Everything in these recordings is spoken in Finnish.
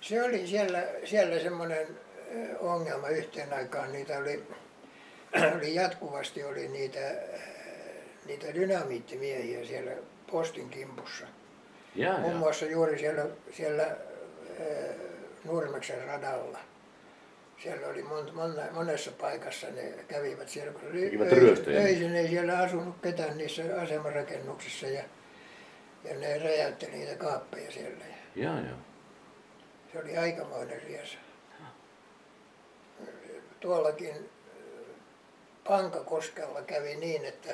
Se oli siellä semmoinen ongelma yhteen aikaan. Niitä oli jatkuvasti niitä dynamiittimiehiä siellä postin kimpussa. Muun muassa juuri siellä Nurmeksen radalla. Siellä oli monessa paikassa, ne kävivät siellä, kun öisin ei siellä asunut ketään niissä asemarakennuksissa ja ne räjäytteli niitä kaappeja siellä. Se oli aikamoinen riesa. Tuollakin Pankakoskella kävi niin, että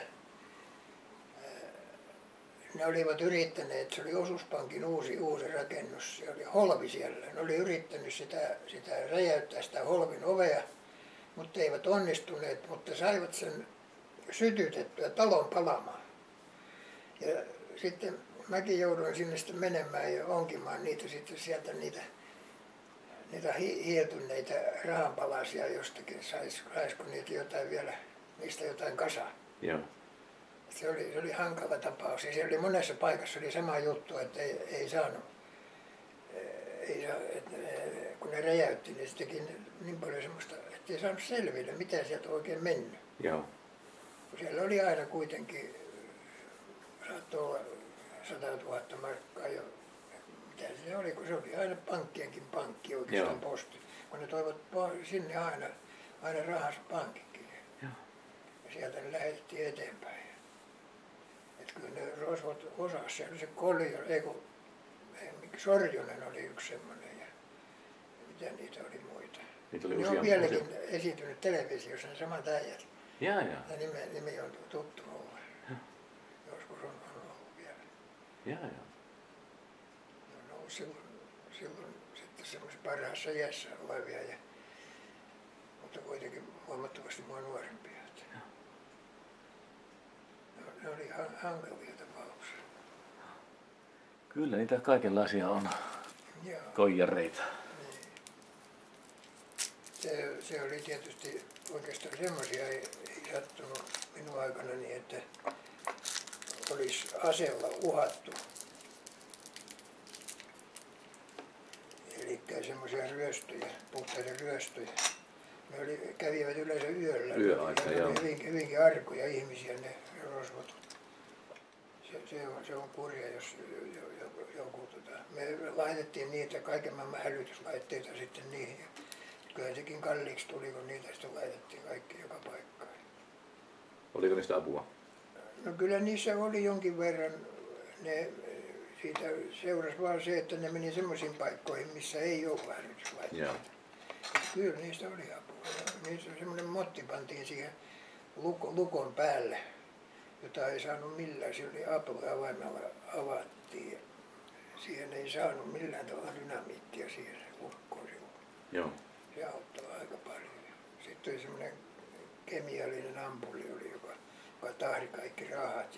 ne olivat yrittäneet, se oli Osuuspankin uusi rakennus, se oli holvi siellä. Ne oli yrittänyt sitä räjäyttää sitä holvin ovea, mutta eivät onnistuneet, mutta saivat sen sytytettyä talon palamaan. Ja sitten mäkin jouduin sinne sitten menemään ja onkimaan sieltä niitä hieltyneitä rahanpalasia jostakin, saisiko niitä jotain vielä, niistä jotain kasaa. Se oli hankala tapaus ja se oli monessa paikassa oli sama juttu, että ei saanut, kun ne räjäytti, niin se teki niin paljon semmoista, että ei saanut selville, mitä sieltä oikein mennyt. Kun siellä oli aina kuitenkin, saattoi olla 100 000 markkaa jo, mitä se oli, kun se oli aina pankkienkin pankki oikeastaan posti, kun ne toivat sinne aina rahansa pankkikin. Ja sieltä ne lähetettiin eteenpäin. Että kyllä ne rosvot osasi, se oli se Sorjonen oli yksi semmoinen ja mitä niitä oli muita. Ne on vieläkin esiintynyt televisiossa, ne samat äijät. Ja nimi on tuttu mulle. Joskus on ollut vielä. Ne on ollut silloin sitten semmoisessa parhaassa iässä olevia, mutta kuitenkin huomattavasti mua nuorempia. Ne oli hankalia tapauksia. Kyllä niitä kaikenlaisia on. Koijareita. Niin. Se oli tietysti oikeastaan semmoisia ei sattunut minun aikanani, että olisi aseella uhattu. Eli semmoisia ryöstöjä, puhtaita ryöstöjä. Ne kävivät yleensä yöllä. Yöaika, hyvinkin arkoja ihmisiä ne rosvot. Se on kurja, jos joku me laitettiin niitä kaiken maailman hälytyslaitteita sitten niihin. Kyllä sekin kalliiksi tuli, kun niitä sitten laitettiin kaikki joka paikkaan. Oliko niistä apua? No kyllä niissä oli jonkin verran. Siitä seurasi vaan se, että ne meni semmoisiin paikkoihin, missä ei ollut hälytyslaitteita. Kyllä niistä oli apua. Niissä semmoinen motti pantiin siihen lukon päälle, jota ei saanut millään. Se oli avaimella avattiin. Siihen ei saanut millään tavalla dynamiittia siihen lukkoon silloin. Se auttoi aika paljon. Sitten oli semmoinen kemiallinen ampulli, joka tahri kaikki rahat.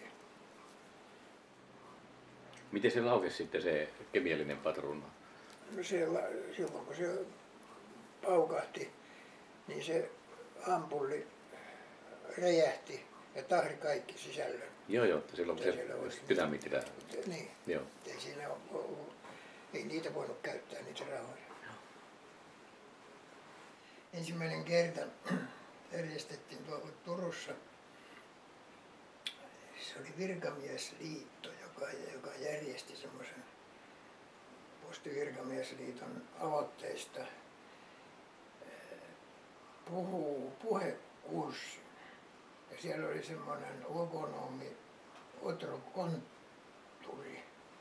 Miten se laukesi sitten se kemiallinen patruuna? No silloin kun se paukahti, niin se ampulli räjähti ja tahri kaikki sisällön. Että silloin se dynamiitti Niin. Ei siinä ollut, ei niitä voinut käyttää niitä rahoja. Ensimmäinen kerta järjestettiin tuolla Turussa. Se oli virkamiesliitto, joka järjesti semmoisen postivirkamiesliiton aloitteista puhekurssi. Ja siellä oli semmoinen logonomi Otro Kontturi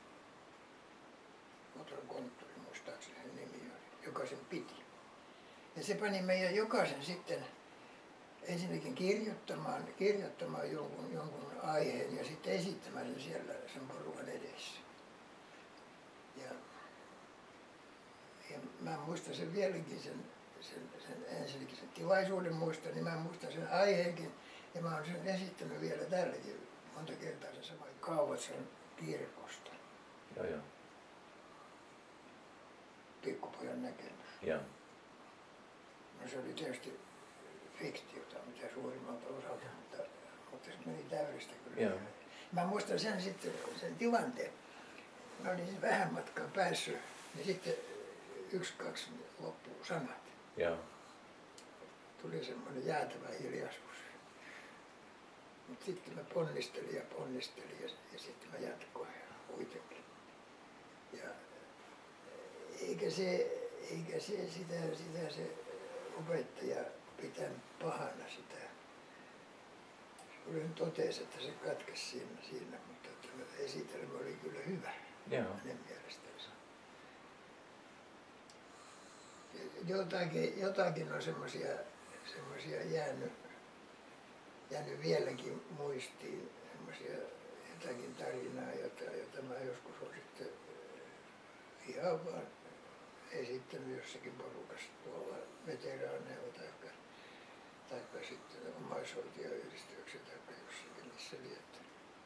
muistaakseni nimi oli, joka sen piti. Ja se pani meidän jokaisen sitten ensinnäkin kirjoittamaan jonkun aiheen ja sitten esittämään sen siellä sen porukan edessä. Ja mä muistan sen vieläkin ensinnäkin sen tilaisuuden muistan, niin mä muistan sen aiheenkin ja mä oon sen esittänyt vielä täälläkin monta kertaa sen saman Kauvatsan kirkosta. Pikkupojan näkemys. No se oli tietysti fiktiota, mitä suurimmalta osalta, mutta se meni täydellistä kyllä. Mä muistan sen tilanteen. Mä olin vähän matkaa päässyt, niin sitten 1-2 loppuu sanat. Joo. Tuli semmoinen jäätävä hiljaisuus. Mutta sitten mä ponnistelin ja sitten mä jatkoin kuitenkin. Ja eikä se sitä se opettaja pitänyt pahana sitä. Olen totesi, että se katkesi siinä, mutta esitelmä oli kyllä hyvä. Joo. Hänen mielestänsä. Jotakin on semmoisia jäänyt vieläkin muistiin, semmoisia jotakin tarinaa, jota mä joskus olen sitten ihan vaan esittänyt jossakin porukassa tuolla veteraaneilla tai sitten omaishoitajayhdistyksessä tai jossakin missä liettä.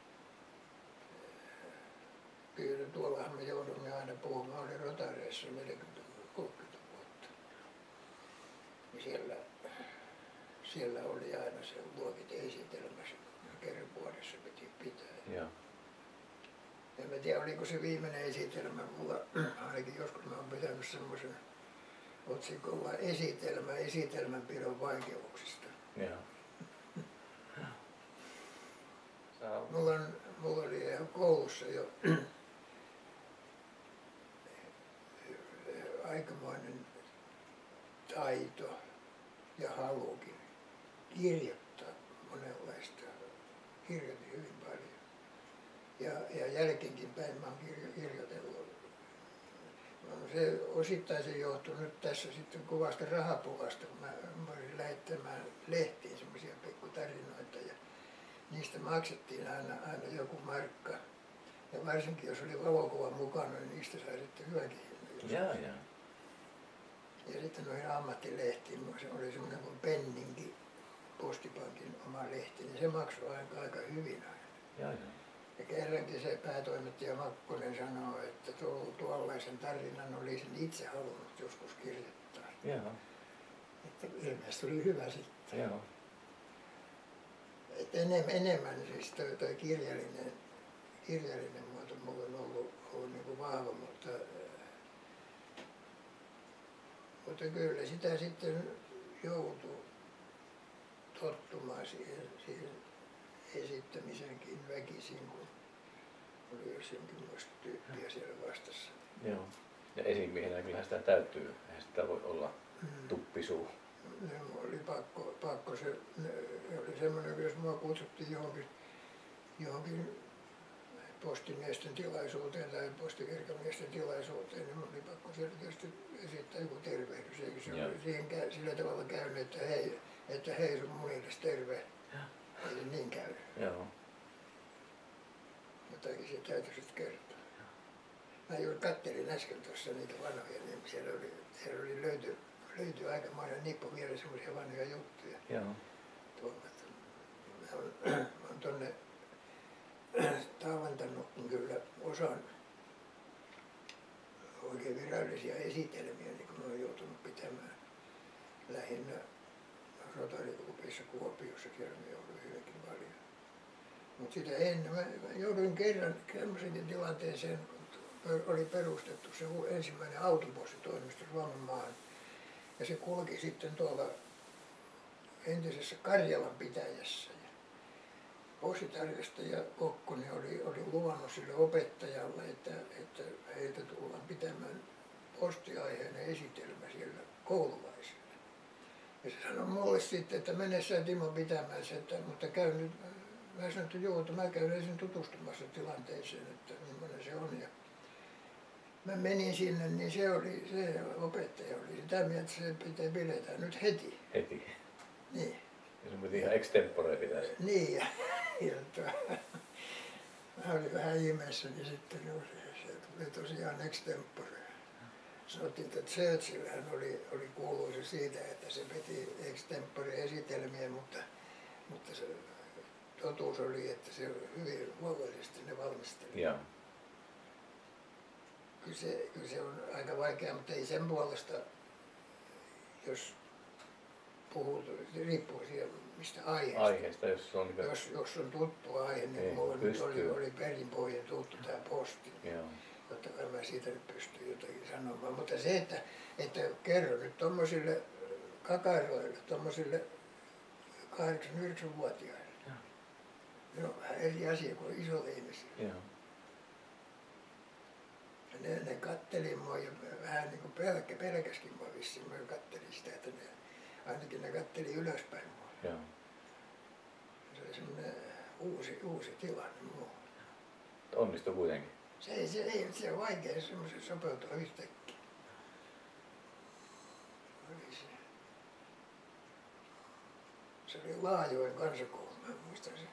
Kyllä tuollahan me joudumme aina puhumaan, olin Rotareissa 40-30 vuotta. Niin siellä oli aina se luokite-esitelmä, kerran vuodessa piti pitää. Joo. En mä tiedä, oliko se viimeinen esitelmä mulla, ainakin joskus mä oon pitänyt semmoisen otsikolla esitelmänpidon vaikeuksista. Joo. Mulla oli ihan koulussa jo aikamoinen taito ja halukin kirjoittaa monenlaista. Kirjoitin hyvin paljon. Ja jälkeenkin päin mä oon kirjoitellut. Se osittain se johtui nyt tässä sitten kovasta rahapulasta, kun mä olin lähettämään lehtiin semmoisia pikkutarinoita ja niistä maksettiin aina joku markka. Ja varsinkin jos oli valokuva mukana, niin niistä sai sitten hyväkin hinta. Ja sitten noihin ammattilehtiin, se oli semmoinen kuin Penninki, Postipankin oma lehti, niin se maksoi aika hyvin aina. Ja kerrankin se päätoimittaja Makkonen sanoi, että tuollaisen tarinan olisin itse halunnut joskus kirjoittaa. Joo. Että ilmeisesti oli hyvä sitten. Joo. Että enemmän siis toi kirjallinen muoto mulla on ollut niin kuin vahva, mutta kyllä sitä sitten joutui tottumaan siihen esittämisenkin väkisin, kun oli jonkinlaista tyyppiä siellä vastassa. Joo. Ja esimiehenä kyllähän sitä täytyy, eihän sitä voi olla tuppisuu. Oli pakko se oli semmoinen, että jos mua kutsuttiin johonkin postimiesten tilaisuuteen tai postivirkamiesten tilaisuuteen, niin oli pakko selkeästi esittää joku tervehdys. Eikö se oli siihen sillä tavalla käynyt, että hei sun munilles terve. Ei se niin käynyt. Joo. Jotakin se täytyy sitten kertoa. Mä juuri kattelin äsken tuossa niitä vanhoja, niin siellä löytyi aikamoinen nippu vielä semmoisia vanhoja juttuja. Joo. Mä oon tonne tallentanut kyllä osan oikein virallisia esitelmiä, niin kun olen joutunut pitämään lähinnä Rotary-klubissa Kuopiossa, siellä me jouduin hyvinkin paljon. Mutta sitä ennen mä jouduin kerran semmoisenkin tilanteeseen, kun oli perustettu se ensimmäinen autopostitoimisto Suomenmaahan. Ja se kulki sitten tuolla entisessä Karjalan pitäjässä. Postitarkastaja Kokkonen oli luvannut sille opettajalle, että heiltä tullaan pitämään postiaiheinen esitelmä siellä koululaisille. Ja se sanoi mulle sitten, että mene sä Timo pitämään se, mutta käy nyt. Mä sanoin, että joo, että mä käyn ensin tutustumassa tilanteeseen, että millainen se on. Ja mä menin sinne, niin se opettaja oli sitä mieltä, että se pitää pidetään nyt heti. Heti? Niin. Ja sun piti ihan extempore pitäisi. Niin, ja mä olin vähän ihmeessäni sitten, se tuli tosiaan extempore. Sanottiin, että Churchillhän oli kuuluisa siitä, että se piti extempore-esitelmiä, mutta se totuus oli, että se hyvin huolellisesti ne valmisteli. Joo. Kyllä se on aika vaikea, mutta ei sen puolesta, jos puhuu, riippuu siitä mistä aiheesta. Aiheesta, jos on... Jos on tuttu aihe, niin mulla nyt oli perinpohjin tuttu tämä posti. Joo. Totta kai mä siitä nyt pystyn jotakin sanomaan, mutta se, että Että kerro nyt tommosille kakaroille, tommosille 8-9-vuotiaille. No vähän eri asia kuin isoille ihmisille. Joo. Ne katteli mua ja vähän niin kuin pelkäskin mua vissiin. Mä kattelin sitä, että ainakin ne katteli ylöspäin mua. Joo. Se oli semmoinen uusi tilanne mua. Onnistui kuitenkin. Se on vaikea semmoisen sopeutua yhtäkkiä. Se oli Laajoen kansakoulu, mä muistan sen.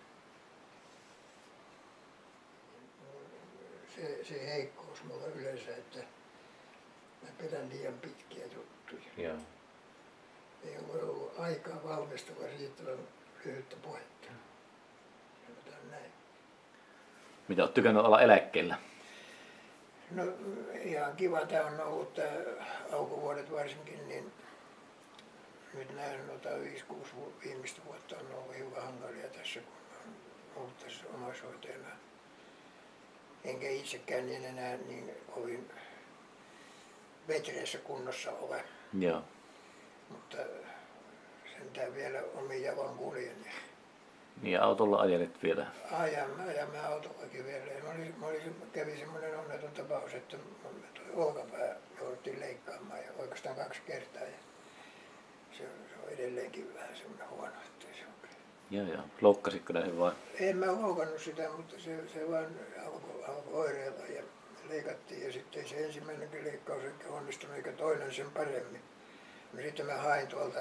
Se heikkous mulla yleensä, että mä pidän liian pitkiä juttuja. Joo. Ei ole ollut aikaa valmistella riittävän lyhyttä puhetta. Sanotaan näin. Mitä olet tykännyt olla eläkkeellä? No ihan kiva tää on ollut tää alkuvuodet varsinkin, niin nyt nämä 5-6 viimeistä vuotta on ollut hyvin hankalia tässä, kun on ollut tässä omaishoitajana. Enkä itsekään niin enää niin kovin vetreessä kunnossa ole. Joo. Mutta sentään vielä omin jaloin kuljen. Niin autolla ajelet vielä? Ajamme autollakin vielä. Kävi semmoinen onneton tapaus, että olkapää jouduttiin leikkaamaan ja oikeastaan 2 kertaa. Ja se on edelleenkin vähän semmoinen huono, ettei se ole. Joo. Loukkasitko sen vai? En mä loukannut sitä, mutta se vaan alkoi oireilla ja leikattiin ja sitten ei se ensimmäinenkin leikkaus eikä onnistunut eikä toinen sen paremmin. No sitten mä hain tuolta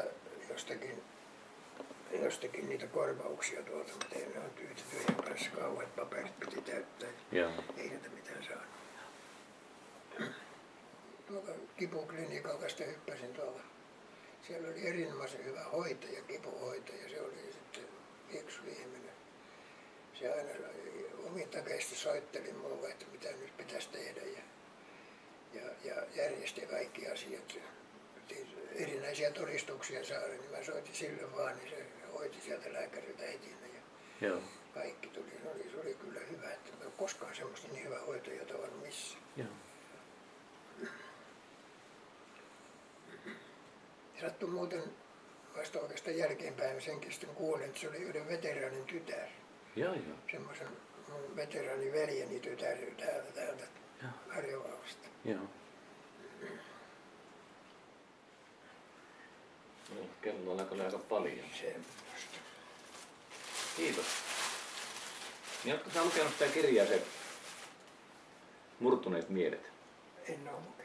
jostakin niitä korvauksia tuolta, mutta ei ne on tyhjän kanssa, kauheat paperit piti täyttää. Joo. Ei niitä mitään saanut. Tuolta kipuklinikalla sitten hyppäsin tuolla. Siellä oli erinomaisen hyvä hoitaja, kipuhoitaja, se oli sitten fiksu ihminen. Se aina omin takeista soitteli mulle, että mitä nyt pitäisi tehdä ja järjesti kaikki asiat. Erinäisiä todistuksia saada, niin mä soitin sille vaan, niin se hoiti sieltä lääkäriltä heti. Joo. Kaikki tuli, se oli kyllä hyvä, että mä en ole koskaan semmoista niin hyvää hoitajaa tavannut missään. Joo. Sattui muuten vasta oikeastaan jälkeenpäin, senkin sitten kuulin, että se oli yhden veteraanin tytär. Joo. Semmoisen mun veteraanin veljeni tytär täältä Harjavallasta. Joo. Kello on aika paljon. Semmoista. Kiitos. Niin oletko sä lukenut sitä kirjaa, se Murtuneet mielet? En ole lukenut.